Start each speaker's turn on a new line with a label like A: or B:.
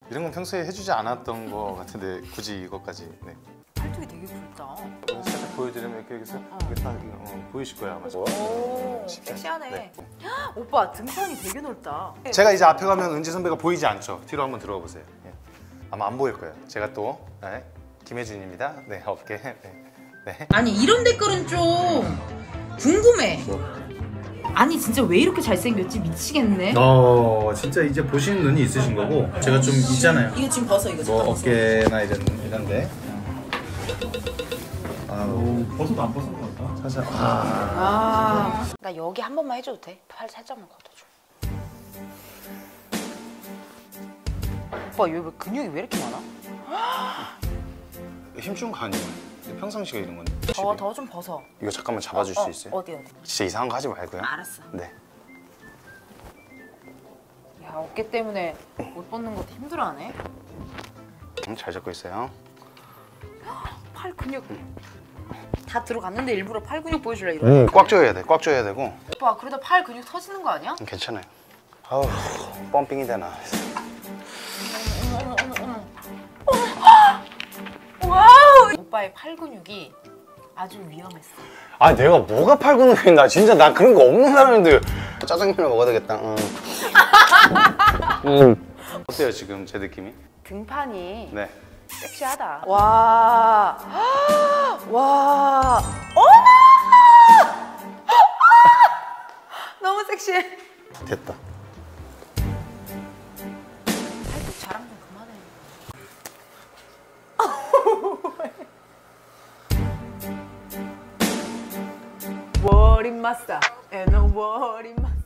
A: 이런 건 평소에 해주지 않았던 거 같은데 굳이 이것까지. 네.
B: 팔뚝이 되게 굵다.
A: 살짝 보여드리면 이렇게 여기서 이게 딱 보이실 거야 아마.
B: 오, 섹시하네.
A: 네.
B: 오빠 등판이 되게 넓다.
A: 제가 이제 앞에 가면 은지 선배가 보이지 않죠? 뒤로 한번 들어가 보세요. 예. 아마 안 보일 거예요. 제가 또 네. 김혜준입니다. 네, 어깨. 네. 네.
B: 아니 이런 댓글은 좀 궁금해. 아니 진짜 왜 이렇게 잘생겼지? 미치겠네.
A: 진짜 이제 보시는 눈이 있으신 거고 제가 좀 있잖아요.
B: 이거 지금 벗어 이거.
A: 뭐 어깨나 이런데.
C: 벗어도 안 벗은 것 같다.
A: 사실
B: 나 여기 한 번만 해줘도 돼? 팔 살짝만 걷어줘. 오빠 여기 왜 근육이 왜 이렇게 많아?
A: 힘준 거 아니에요. 평상시가 이런 건데.
B: 더 좀 벗어.
A: 이거 잠깐만 잡아줄 수 있어요?
B: 어디?
A: 진짜 이상한 거 하지 말고요.
B: 알았어.
A: 네.
B: 야 어깨 때문에 옷 벗는 것도 힘들어하네.
A: 잘 잡고 있어요.
B: 팔 근육 다 들어갔는데 일부러 팔 근육 보여주려 이러네.
A: 꽉 조여야 돼. 꽉 조여야 되고.
B: 오빠 그러다 팔 근육 터지는 거 아니야?
A: 괜찮아요. 아우 펌핑이 되나.
B: 와우! 오빠의 팔 근육이 아주 위험했어.
A: 아 내가 뭐가 팔 근육이나 진짜 나 그런 거 없는 사람인데 짜장면을 먹어야 되겠다. 어때요 지금 제 느낌이?
B: 등판이
A: 네.
B: 섹시하다. 와, 와, 어머! 너무 섹시해.
A: 됐다.
B: 팔뚝 자랑 좀 그만해. 워린 마싸, 에노 워린 마싸.